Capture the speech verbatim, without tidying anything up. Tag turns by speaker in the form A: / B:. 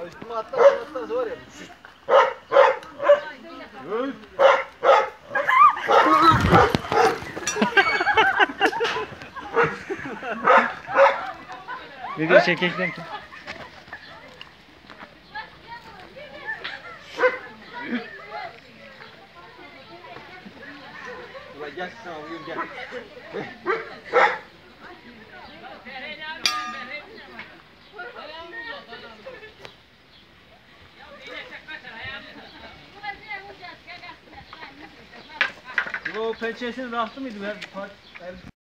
A: Üstüme atla atla zor ya.
B: Video çekekten ki.
A: Ulan gel sen alayım gel.
B: O pençesinin rahatı mıydı?